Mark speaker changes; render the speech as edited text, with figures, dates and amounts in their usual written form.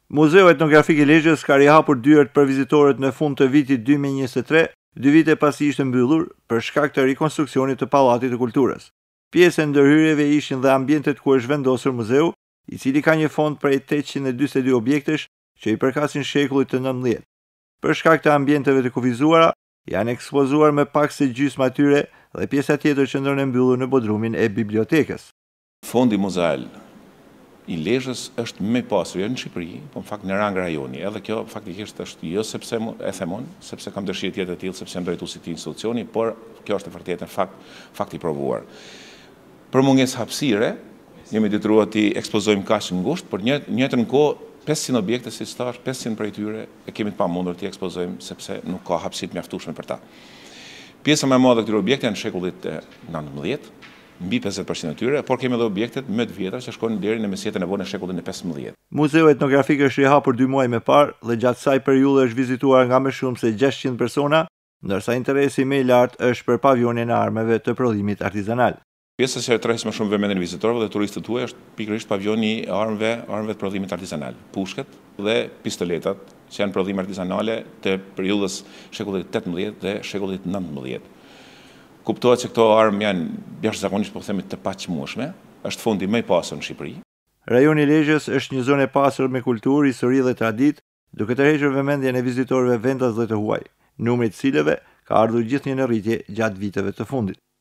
Speaker 1: Muzeu Etnografik i Lezhës ka rihapur dyert për vizitorët në fund të vitit 2023, 2 vite pasi ishte mbyllur për shkak të rikonstruksionit të Pallatit të Kulturës. Pjesë e ndërhyrjeve ishin dhe ambientet ku është vendosur muzeu, i cili ka një fond prej 842 objektesh që i përkasin shekullit të 19. Për shkak të ambienteve të kufizuara, janë ekspozuar me pak se gjysmë atyre dhe pjesa tjetër qëndron e mbyllur në bodrumin e bibliotekës.
Speaker 2: Fondi muzeal i Lezhës është më i pasur jo në Shqipëri, po në fakt në rang rajoni. Edhe kjo faktikisht është jo sepse e themon, sepse kam dëshirë tjetër të tillë, sepse jam drejtuesi i institucioni, por kjo është e vërtetë fakt i provuar. Për mungesë hapësire, jemi detyruar të ekspozojmë kaq ngushtë, por në njëjtën kohë 500 objekte si thash, 500 prej tyre e kemi të pamundur të ekspozojmë sepse nuk ka hapësi të mjaftueshme për ta. Pjesa më e madhe e këtyre objekteve në shekullit 19, mbi 50% e tyre, por kemi edhe objektet më të vjetra që shkojnë deri në mesjetën e vonë e shekullit 15.
Speaker 1: Muzeu Etnografik është rihapur 2 muaj më parë dhe gjatë kësaj periudhe është vizituar nga më shumë se 600 persona, ndërsa interesi më i lartë është për pavionin e armëve të prodhimit artizanal.
Speaker 2: Pjesa që tërheq më shumë vëmendjen e vizitorëve dhe turistëve tuaj është pikërisht pavioni i armëve të prodhimit artizanal, pushkat dhe pistoletat, që janë prodhime artizanale të periudhës shekullit 18 dhe shekullit 19. Kuptohet se këto armë janë jashtëzakonisht po themi të paqëmueshme, është fondi më i pasur në Shqipëri.
Speaker 1: Rajoni i Lezhës është një zonë e pasur me kulturë, histori dhe traditë, duke tërhequr vëmendjen e vizitorëve vendas dhe të huaj, numri i cilëve ka ardhur gjithnjë në rritje gjatë viteve të fundit.